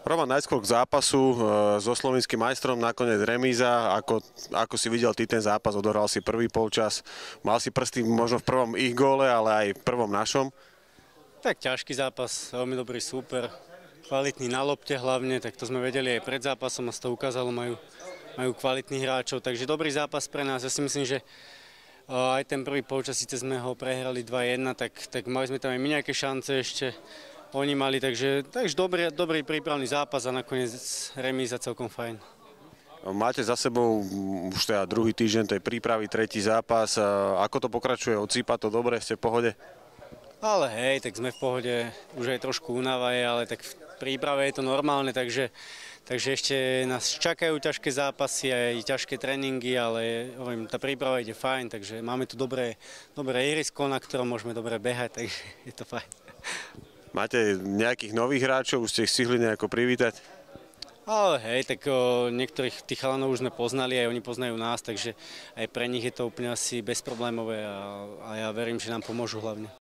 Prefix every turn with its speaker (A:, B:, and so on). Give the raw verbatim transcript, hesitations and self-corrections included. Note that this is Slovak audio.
A: Roman, najskôr k zápasu e, so slovenským majstrom, nakoniec remíza. Ako, ako si videl ty ten zápas, odohral si prvý polčas, mal si prsty možno v prvom ich góle, ale aj v prvom našom.
B: Tak ťažký zápas, veľmi dobrý súper, kvalitný na lopte hlavne, tak to sme vedeli aj pred zápasom a z toho ukázalo, majú, majú kvalitných hráčov, takže dobrý zápas pre nás. Ja si myslím, že aj ten prvý polčas, síce sme ho prehrali dva jedna, tak, tak mali sme tam aj my nejaké šance ešte, oni mali, takže, takže dobrý, dobrý prípravný zápas a nakoniec remíza celkom fajn.
A: Máte za sebou už teda druhý týždeň tej prípravy, tretí zápas. Ako to pokračuje? Odsýpa to dobre? Ste v pohode?
B: Ale hej, tak sme v pohode, už aj trošku únava je, ale tak v príprave je to normálne, takže, takže ešte nás čakajú ťažké zápasy, aj ťažké tréningy, ale hovorím, tá príprava ide fajn, takže máme tu dobré, dobré ihrisko, na ktorom môžeme dobre behať, takže je to fajn.
A: Máte nejakých nových hráčov, už ste ich stihli nejako privítať?
B: Ale hej, tak o, niektorých tých chalanov už sme poznali, aj oni poznajú nás, takže aj pre nich je to úplne asi bezproblémové a, a ja verím, že nám pomôžu hlavne.